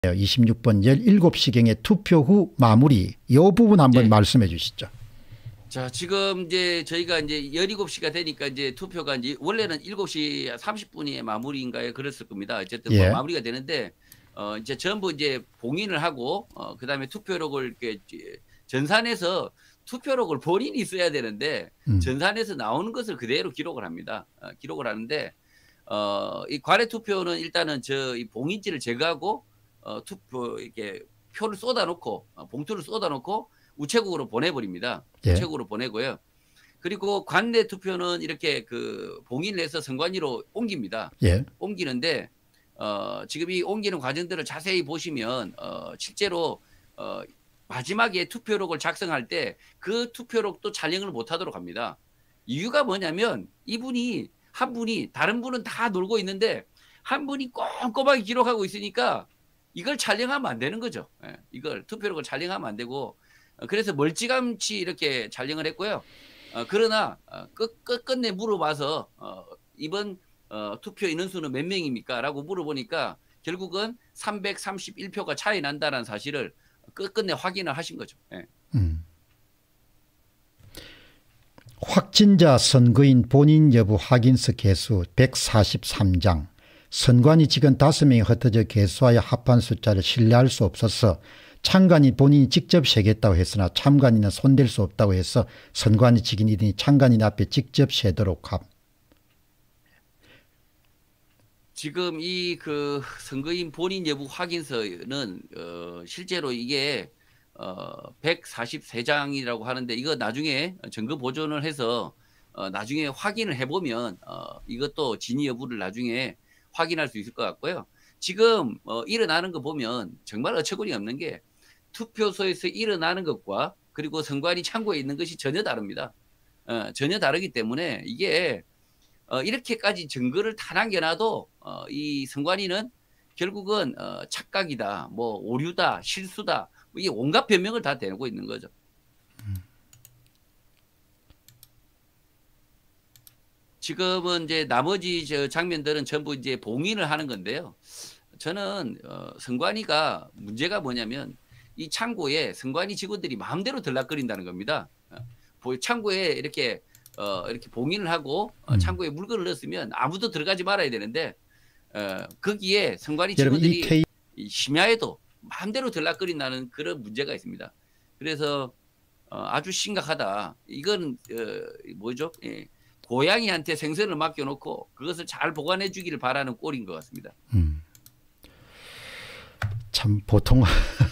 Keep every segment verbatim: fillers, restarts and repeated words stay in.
이십육 번 열일곱 시경에 투표 후 마무리 이 부분 한번 네. 말씀해 주시죠. 자, 지금 이제 저희가 이제 열일곱 시가 되니까 이제 투표가 이제 원래는 일곱 시 삼십 분에 마무리인가요? 그랬을 겁니다. 어쨌든 뭐 예. 마무리가 되는데 어 이제 전부 이제 봉인을 하고 어 그다음에 투표록을 이렇게 전산해서 투표록을 본인이 써야 되는데 음. 전산에서 나오는 것을 그대로 기록을 합니다. 어, 기록을 하는데 어 이 관외 투표는 일단은 저 이 봉인지를 제거하고 어 투표 이렇게 표를 쏟아놓고 어, 봉투를 쏟아놓고 우체국으로 보내버립니다. 예. 우체국으로 보내고요. 그리고 관내 투표는 이렇게 그 봉인을 해서 선관위로 옮깁니다. 예. 옮기는데 어, 지금 이 옮기는 과정들을 자세히 보시면 어, 실제로 어, 마지막에 투표록을 작성할 때 그 투표록도 촬영을 못하도록 합니다. 이유가 뭐냐면 이분이 한 분이 다른 분은 다 놀고 있는데 한 분이 꼼꼼하게 기록하고 있으니까 이걸 촬영하면 안 되는 거죠. 예, 이걸 투표록을 촬영하면 안 되고 어, 그래서 멀찌감치 이렇게 촬영을 했고요. 어, 그러나 어, 끝, 끝, 끝내 물어봐서 어, 이번 어, 투표 인원수는 몇 명입니까? 라고 물어보니까 결국은 삼백삼십일 표가 차이 난다는 사실을 끝끝내 확인을 하신 거죠. 예. 음. 확진자 선거인 본인 여부 확인서 개수 백사십삼 장. 선관위 직원 다섯 명이 흩어져 개수하여 합한 숫자를 신뢰할 수 없어서 참관인 본인이 직접 세겠다고 했으나 참관인은 손댈 수 없다고 해서 선관위 직원 일 인이 참관인 앞에 직접 세도록 함. 지금 이 그 선거인 본인 여부 확인서는 어 실제로 이게 어 백사십삼 장이라고 하는데 이거 나중에 증거 보존을 해서 어 나중에 확인을 해보면 어 이것도 진위 여부를 나중에 확인할 수 있을 것 같고요. 지금 어 일어나는 거 보면 정말 어처구니 없는 게 투표소에서 일어나는 것과 그리고 선관위 창고에 있는 것이 전혀 다릅니다. 어 전혀 다르기 때문에 이게 어, 이렇게까지 증거를 다 남겨놔도 어, 이 선관위는 결국은 어, 착각이다, 뭐 오류다, 실수다, 뭐 이게 온갖 변명을 다 대고 있는 거죠. 음. 지금은 이제 나머지 저 장면들은 전부 이제 봉인을 하는 건데요. 저는 어, 선관위가 문제가 뭐냐면 이 창고에 선관위 직원들이 마음대로 들락거린다는 겁니다. 어, 창고에 이렇게 어, 이렇게 봉인을 하고 어, 창고에 물건을 넣었으면 아무도 들어가지 말아야 되는데 어, 거기에 선관위 직원들이 K... 심야에도 마음대로 들락거린다는 그런 문제가 있습니다. 그래서 어, 아주 심각하다. 이건 어, 뭐죠? 예, 고양이한테 생선을 맡겨놓고 그것을 잘 보관해 주기를 바라는 꼴인 것 같습니다. 음. 참 보통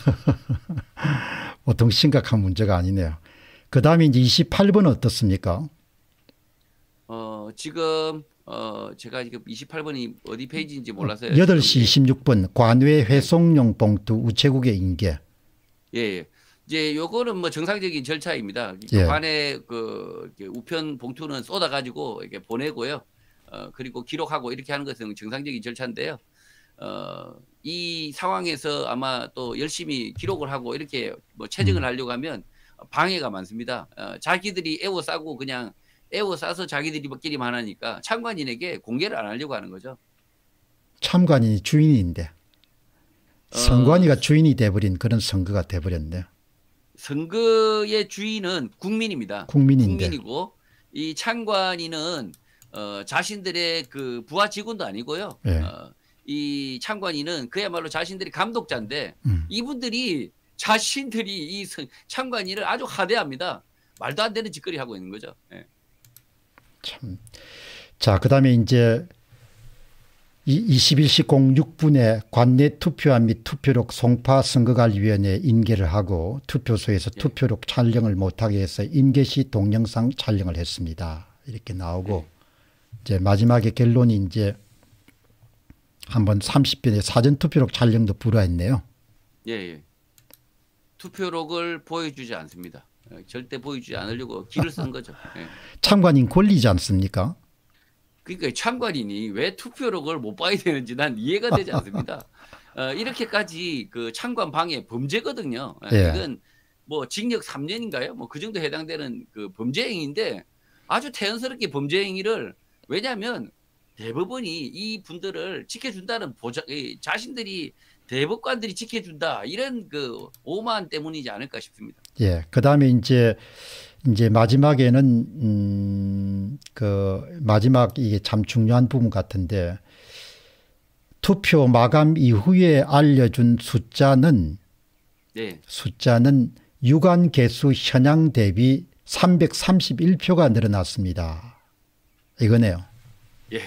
보통 심각한 문제가 아니네요. 그 다음에 이제 이십팔 번은 어떻습니까? 어, 지금, 어, 제가 지금 이십팔 번이 어디 페이지인지 몰라서요. 여덟 시 이십육 분 관외 회송용 봉투 우체국에 인계. 예, 예. 이제 요거는 뭐 정상적인 절차입니다. 예. 관외 그 우편 봉투는 쏟아가지고 이렇게 보내고요. 어, 그리고 기록하고 이렇게 하는 것은 정상적인 절차인데요. 어, 이 상황에서 아마 또 열심히 기록을 하고 이렇게 뭐 체증을 음. 하려고 하면 방해가 많습니다. 어, 자기들이 에워싸고 그냥 에워싸서 자기들이끼리만 하니까 참관인에게 공개를 안 하려고 하는 거죠. 참관인이 주인인데 선관위가 어... 주인이 돼버린 그런 선거가 돼버렸네요. 선거의 주인은 국민입니다. 국민인데. 국민이고 이 참관인은 어, 자신들의 그 부하 직원도 아니고요. 네. 어, 이 참관인은 그야말로 자신들이 감독자인데 음. 이분들이 자신들이 이 참관인을 아주 하대합니다. 말도 안 되는 짓거리 하고 있는 거죠. 네. 참. 자, 그 다음에 이제 이십일 시 공육 분에 관내 투표함 및 투표록 송파 선거관리위원회에 인계를 하고 투표소에서 예. 투표록 촬영을 못하게 해서 인계 시 동영상 촬영을 했습니다. 이렇게 나오고 예. 이제 마지막에 결론이 이제 한번 삼십 분에 사전 투표록 촬영도 불허했네요. 예, 예. 투표록을 보여주지 않습니다. 절대 보여주지 않으려고 길을 쓴 거죠. 예. 참관인 권리지 않습니까? 그러니까 참관인이 왜 투표록을 못 봐야 되는지 난 이해가 되지 않습니다. 어, 이렇게까지 그 참관 방해 범죄거든요. 예. 이건 뭐 징역 삼 년인가요? 뭐 그 정도 해당되는 그 범죄 행위인데 아주 태연스럽게 범죄 행위를 왜냐하면 대법원이 이 분들을 지켜준다는 보장, 자신들이 대법관들이 지켜준다 이런 그 오만 때문이지 않을까 싶습니다. 예, 그 다음에 이제 이제 마지막에는 음, 그 마지막 이게 참 중요한 부분 같은데 투표 마감 이후에 알려준 숫자는 네. 숫자는 유관 개수 현황 대비 삼백삼십일 표가 늘어났습니다. 이거네요. 예,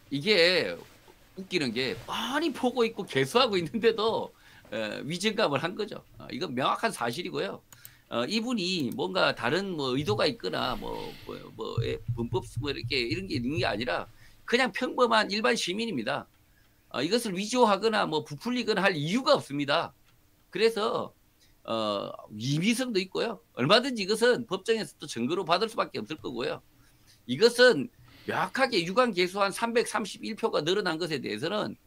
이게 웃기는 게 뻔히 보고 있고 개수하고 있는데도 어, 위증감을 한 거죠. 어, 이건 명확한 사실이고요. 어, 이분이 뭔가 다른 뭐 의도가 있거나 뭐, 뭐, 뭐 예, 범법 뭐 이렇게 이런 게 있는 게 아니라 그냥 평범한 일반 시민입니다. 어, 이것을 위조하거나 뭐 부풀리거나 할 이유가 없습니다. 그래서 어, 임의성도 있고요. 얼마든지 이것은 법정에서 또 증거로 받을 수밖에 없을 거고요. 이것은 명확하게 유관 개수한 삼백삼십일 표가 늘어난 것에 대해서는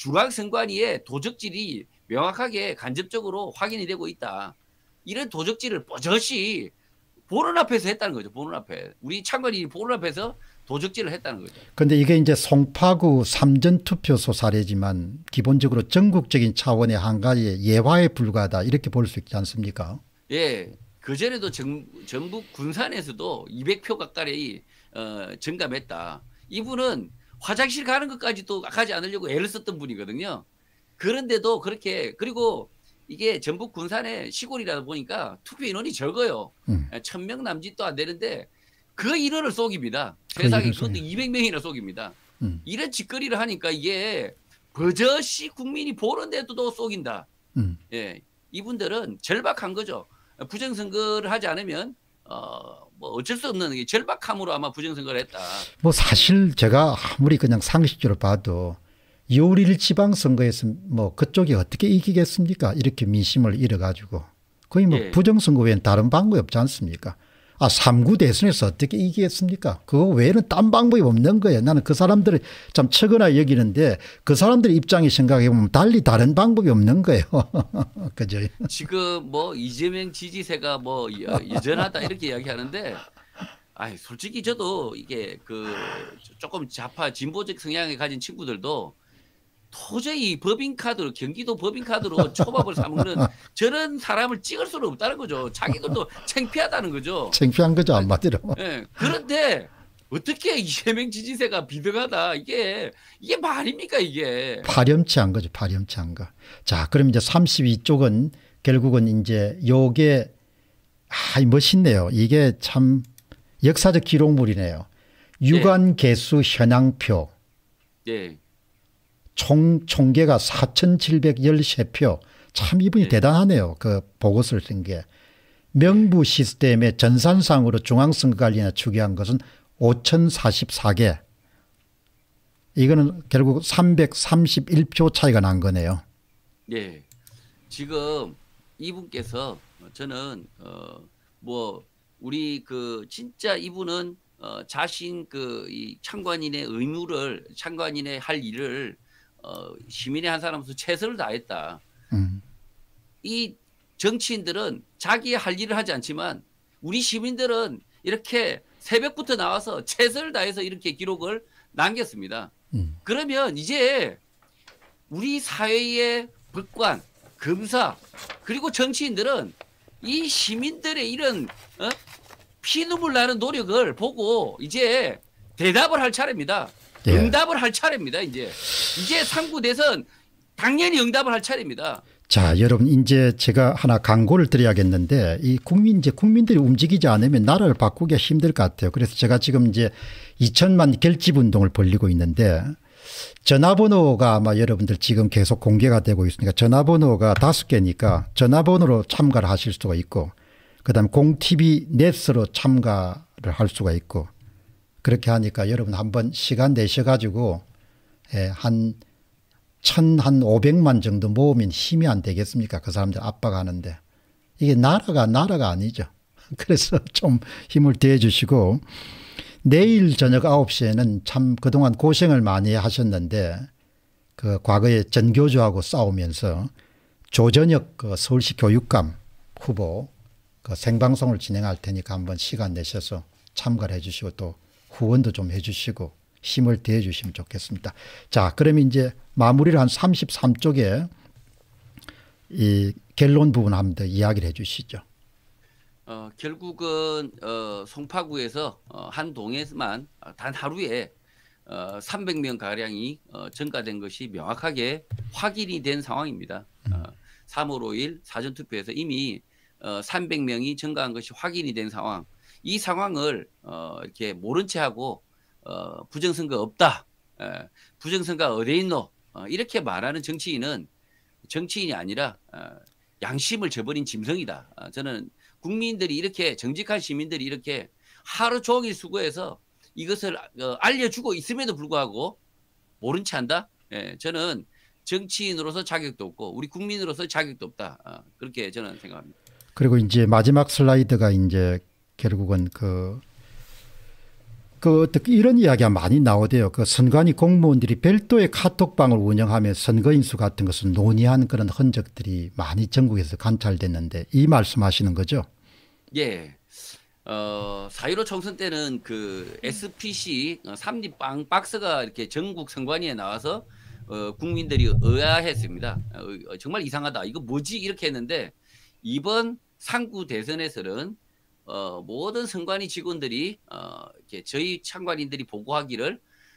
중앙선관위의 도적질이 명확하게 간접적으로 확인이 되고 있다. 이런 도적질을 뻗어시 보는 앞에서 했다는 거죠. 보는 앞에. 우리 참관인이 보는 앞에서 도적질을 했다는 거죠. 그런데 이게 이제 송파구 삼전투표소 사례지만 기본적으로 전국적인 차원의 한 가지의 예화에 불과하다 이렇게 볼 수 있지 않습니까? 예. 그전에도 정, 전북 군산에서도 이백 표 가까이 어, 증감했다. 이분은 화장실 가는 것까지도 가지 않으려고 애를 썼던 분이거든요. 그런데도 그렇게 그리고 이게 전북 군산의 시골이라다 보니까 투표 인원이 적어요. 음. 천 명 남짓도 안 되는데 그 인원을 속입니다. 그 세상에 인원을 그것도 속여요. 이백 명이나 속입니다. 음. 이런 짓거리를 하니까 이게 버젓이 국민이 보는데도 속인다. 음. 예, 이분들은 절박한 거죠. 부정선거를 하지 않으면 어, 뭐 어쩔 수 없는 게 절박함으로 아마 부정선거를 했다. 뭐 사실 제가 아무리 그냥 상식적으로 봐도 요일 지방선거에서 뭐 그쪽이 어떻게 이기겠습니까? 이렇게 민심을 잃어가지고 거의 뭐 예. 부정선거 외에는 다른 방법이 없지 않습니까? 아, 삼 구 대선에서 어떻게 이기겠습니까? 그거 외에는 딴 방법이 없는 거예요. 나는 그 사람들을 참 처거나 여기는데 그 사람들 입장에 생각해 보면 달리 다른 방법이 없는 거예요. 그죠? 지금 뭐 이재명 지지세가 뭐 여- 여전하다 이렇게 이야기하는데, 아이 솔직히 저도 이게 그 조금 좌파 진보적 성향을 가진 친구들도 도저히 법인카드로 경기도 법인카드로 초밥을 사 먹는 저런 사람을 찍을 수는 없다는 거죠. 자기들도 창피하다는 거죠. 창피한 거죠, 한마디로. 예. 그런데 어떻게 이재명 지지세가 비등하다 이게 이게 말입니까 이게. 파렴치한 거죠. 파렴치한 거. 자, 그럼 이제 삼십이 쪽은 결국은 이제 요게 아, 멋있네요. 이게 참 역사적 기록물이네요. 유관 개수 현황표. 예. 총, 총계가 사천칠백십삼 표. 참 이분이 네. 대단하네요. 그 보고서를 쓴 게. 명부 시스템의 전산상으로 중앙선거관리나 추계한 것은 오천사십사 개. 이거는 결국 삼백삼십일 표 차이가 난 거네요. 예. 지금 이분께서 저는 어 뭐 우리 그 진짜 이분은 어 자신 그 이 참관인의 의무를 참관인의 할 일을 어 시민의 한 사람으로서 최선을 다했다. 음. 이 정치인들은 자기의 할 일을 하지 않지만 우리 시민들은 이렇게 새벽부터 나와서 최선을 다해서 이렇게 기록을 남겼습니다. 음. 그러면 이제 우리 사회의 법관, 검사 그리고 정치인들은 이 시민들의 이런 어? 피눈물 나는 노력을 보고 이제 대답을 할 차례입니다. 예. 응답을 할 차례입니다. 이제 이제 삼 구 대선 당연히 응답을 할 차례입니다. 자, 여러분 이제 제가 하나 광고를 드려야겠는데 이 국민 이제 국민들이 움직이지 않으면 나라를 바꾸기가 힘들 것 같아요. 그래서 제가 지금 이제 이천만 결집 운동을 벌리고 있는데 전화번호가 아마 여러분들 지금 계속 공개가 되고 있으니까 전화번호가 다섯 개니까 전화번호로 참가를 하실 수가 있고 그다음에 공티비 넷으로 참가를 할 수가 있고 그렇게 하니까 여러분 한번 시간 내셔 가지고 예, 한 천 한 오백만 정도 모으면 힘이 안 되겠습니까? 그 사람들 압박하는데 이게 나라가 나라가 아니죠. 그래서 좀 힘을 대해 주시고 내일 저녁 아홉 시에는 참 그동안 고생을 많이 하셨는데 그 과거에 전교조하고 싸우면서 조전혁 그 서울시 교육감 후보 그 생방송을 진행할 테니까 한번 시간 내셔서 참가를 해 주시고 또 후원도 좀 해 주시고 힘을 대해 주시면 좋겠습니다. 자, 그러면 이제 마무리를 한 삼십삼 쪽에 이 결론 부분 한번 더 이야기를 해 주시죠. 어, 결국은 어, 송파구에서 어, 한 동에만 단 하루에 어, 삼백 명 가량이 어, 증가된 것이 명확하게 확인이 된 상황입니다. 어, 삼월 오일 사전투표에서 이미 어, 삼백 명이 증가한 것이 확인이 된 상황. 이 상황을 어, 이렇게 모른 채 하고 어, 부정선거 없다. 에, 부정선거 어디 있노? 어, 이렇게 말하는 정치인은 정치인이 아니라 어, 양심을 저버린 짐승이다. 어, 저는 국민들이 이렇게 정직한 시민들이 이렇게 하루 종일 수고해서 이것을 어, 알려주고 있음에도 불구하고 모른 채 한다. 예, 저는 정치인으로서 자격도 없고 우리 국민으로서 자격도 없다. 어, 그렇게 저는 생각합니다. 그리고 이제 마지막 슬라이드가 이제 결국은 그, 그 어떻게 이런 이야기가 많이 나오대요. 그 선관위 공무원들이 별도의 카톡방을 운영하며 선거인수 같은 것을 논의한 그런 흔적들이 많이 전국에서 관찰됐는데 이 말씀하시는 거죠? 예. 어, 사 일오 총선 때는 그 에스피씨 삼립 빵 박스가 이렇게 전국 선관위에 나와서 어, 국민들이 의아했습니다. 어, 정말 이상하다. 이거 뭐지? 이렇게 했는데 이번 상구 대선에서는 어, 모든 선관위 직원들이 어, 이렇게 저희 참관인들이 보고하기를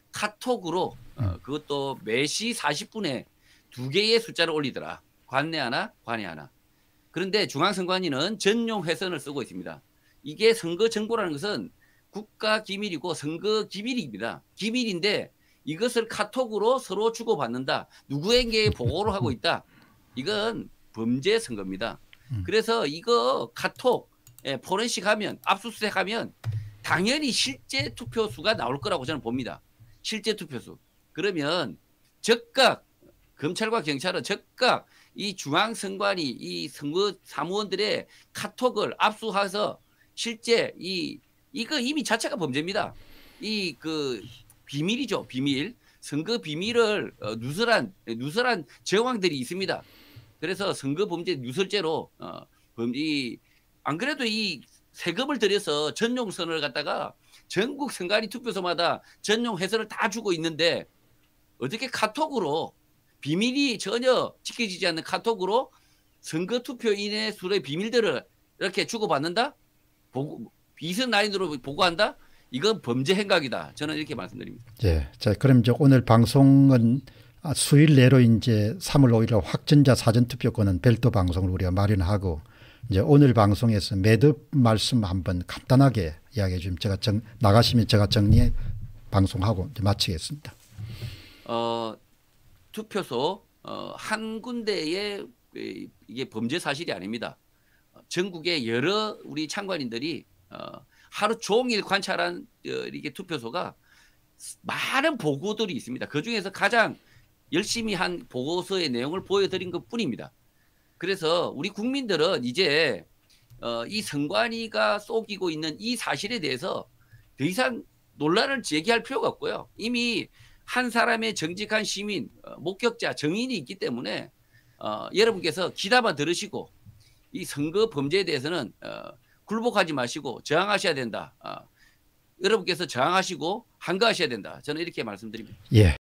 카톡으로 어, 그것도 매시 사십 분에 두 개의 숫자를 올리더라. 관내 하나, 관외 하나. 그런데 중앙선관위는 전용 회선을 쓰고 있습니다. 이게 선거 정보라는 것은 국가 기밀이고 선거 기밀입니다. 기밀인데 이것을 카톡으로 서로 주고받는다. 누구에게 보고를 하고 있다. 이건 범죄 선거입니다. 그래서 이거 카톡 예, 포렌식 하면 압수수색 하면 당연히 실제 투표수가 나올 거라고 저는 봅니다. 실제 투표수. 그러면 즉각 검찰과 경찰은 즉각 이 중앙선관위 이 선거 사무원들의 카톡을 압수해서 실제 이 이거 이미 자체가 범죄입니다. 이 그 비밀이죠. 비밀. 선거 비밀을 어, 누설한 누설한 정황들이 있습니다. 그래서 선거 범죄 누설죄로 어, 범이 안 그래도 이 세금을 들여서 전용 선을 갖다가 전국 선관위 투표소마다 전용 회선을 다 주고 있는데 어떻게 카톡으로 비밀이 전혀 지켜지지 않는 카톡으로 선거 투표인의 수의 비밀들을 이렇게 주고받는다? 보고, 비선 라인으로 보고한다? 이건 범죄 행각이다. 저는 이렇게 말씀드립니다. 예. 자, 그럼 이제 오늘 방송은 수일 내로 이제 삼월 오일 확정자 사전투표권은 별도 방송을 우리가 마련하고 이제 오늘 방송에서 매듭 말씀 한번 간단하게 이야기해 주면 제가 정, 나가시면 제가 정리해 방송하고 이제 마치겠습니다. 어, 투표소 어, 한 군데에 이게 범죄 사실이 아닙니다. 전국의 여러 우리 참관인들이 어, 하루 종일 관찰한 어, 이게 투표소가 많은 보고들이 있습니다. 그 중에서 가장 열심히 한 보고서의 내용을 보여드린 것 뿐입니다. 그래서 우리 국민들은 이제 어, 이 선관위가 속이고 있는 이 사실에 대해서 더 이상 논란을 제기할 필요가 없고요. 이미 한 사람의 정직한 시민, 어, 목격자, 정인이 있기 때문에 어, 여러분께서 기다만 들으시고 이 선거 범죄에 대해서는 어, 굴복하지 마시고 저항하셔야 된다. 어, 여러분께서 저항하시고 항거하셔야 된다. 저는 이렇게 말씀드립니다. 예,